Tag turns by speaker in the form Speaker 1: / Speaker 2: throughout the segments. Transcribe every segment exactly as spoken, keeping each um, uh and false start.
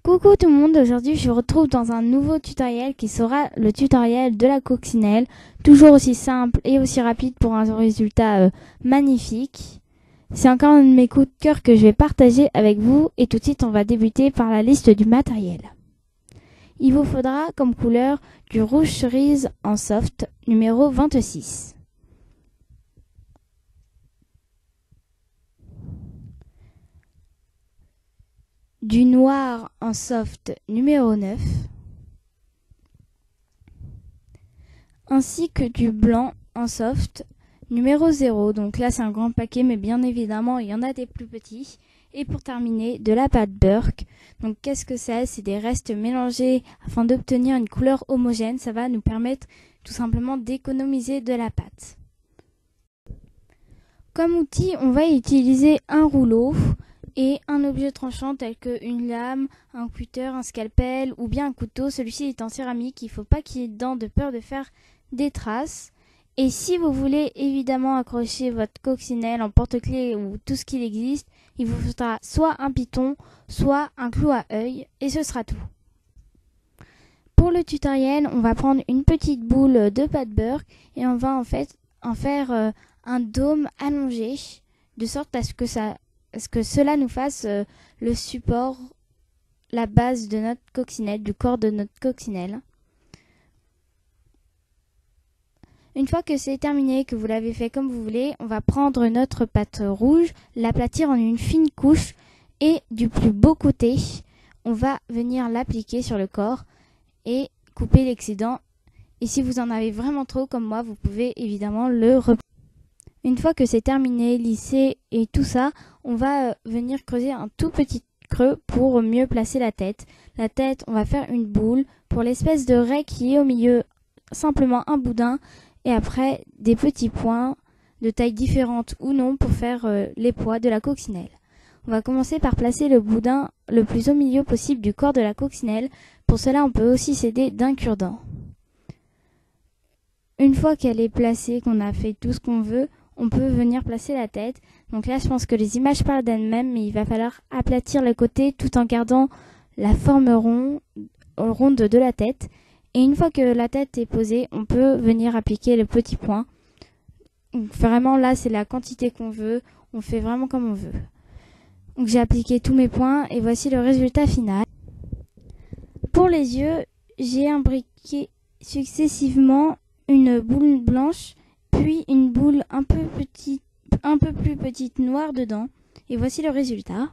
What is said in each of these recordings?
Speaker 1: Coucou tout le monde, aujourd'hui je vous retrouve dans un nouveau tutoriel qui sera le tutoriel de la coccinelle, toujours aussi simple et aussi rapide pour un résultat euh, magnifique. C'est encore un de mes coups de cœur que je vais partager avec vous et tout de suite on va débuter par la liste du matériel. Il vous faudra comme couleur du rouge cerise en soft numéro vingt-six. Du noir en soft numéro neuf, ainsi que du blanc en soft numéro zéro. Donc là c'est un grand paquet, mais bien évidemment il y en a des plus petits. Et pour terminer, de la pâte Burke. Donc qu'est-ce que c'est? C'est des restes mélangés afin d'obtenir une couleur homogène. Ça va nous permettre tout simplement d'économiser de la pâte. Comme outil, on va utiliser un rouleau et un objet tranchant tel qu'une lame, un cutter, un scalpel ou bien un couteau. Celui-ci est en céramique, il ne faut pas qu'il y ait dedans de peur de faire des traces. Et si vous voulez évidemment accrocher votre coccinelle en porte-clés ou tout ce qu'il existe, il vous faudra soit un piton, soit un clou à œil et ce sera tout. Pour le tutoriel, on va prendre une petite boule de pâte Burke et on va en fait en faire euh, un dôme allongé de sorte à ce que ça à ce que cela nous fasse euh, le support, la base de notre coccinelle, du corps de notre coccinelle. Une fois que c'est terminé, que vous l'avez fait comme vous voulez, on va prendre notre pâte rouge, l'aplatir en une fine couche et du plus beau côté, on va venir l'appliquer sur le corps et couper l'excédent. Et si vous en avez vraiment trop comme moi, vous pouvez évidemment le replier. Une fois que c'est terminé, lissé et tout ça, on va venir creuser un tout petit creux pour mieux placer la tête. La tête, on va faire une boule pour l'espèce de raie qui est au milieu, simplement un boudin. Et après, des petits points de taille différente ou non pour faire euh, les poids de la coccinelle. On va commencer par placer le boudin le plus au milieu possible du corps de la coccinelle. Pour cela, on peut aussi s'aider d'un cure-dent. Une fois qu'elle est placée, qu'on a fait tout ce qu'on veut, on peut venir placer la tête. Donc là, je pense que les images parlent d'elles-mêmes, mais il va falloir aplatir le côté tout en gardant la forme ronde, ronde de la tête. Et une fois que la tête est posée, on peut venir appliquer le petit point. Donc vraiment là, c'est la quantité qu'on veut. On fait vraiment comme on veut. Donc j'ai appliqué tous mes points et voici le résultat final. Pour les yeux, j'ai imbriqué successivement une boule blanche, puis une boule un peu petite, un peu plus petite noire dedans. Et voici le résultat.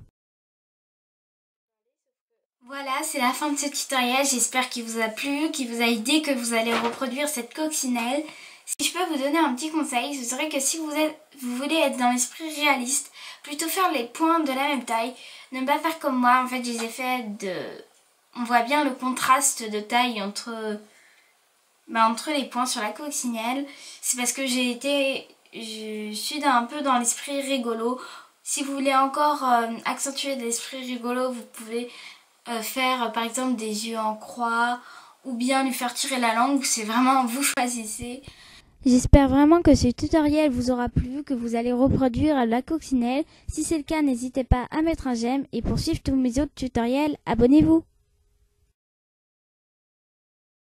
Speaker 1: Voilà, c'est la fin de ce tutoriel, j'espère qu'il vous a plu, qu'il vous a aidé, que vous allez reproduire cette coccinelle. Si je peux vous donner un petit conseil, ce serait que si vous, êtes, vous voulez être dans l'esprit réaliste, plutôt faire les points de la même taille, ne pas faire comme moi, en fait je les ai fait de... On voit bien le contraste de taille entre, bah, entre les points sur la coccinelle. C'est parce que j'ai été... Je suis un peu dans l'esprit rigolo. Si vous voulez encore euh, accentuer l'esprit rigolo, vous pouvez... Euh, faire euh, par exemple des yeux en croix ou bien lui faire tirer la langue, c'est vraiment vous choisissez. J'espère vraiment que ce tutoriel vous aura plu, que vous allez reproduire la coccinelle. Si c'est le cas, n'hésitez pas à mettre un j'aime et pour suivre tous mes autres tutoriels, abonnez-vous.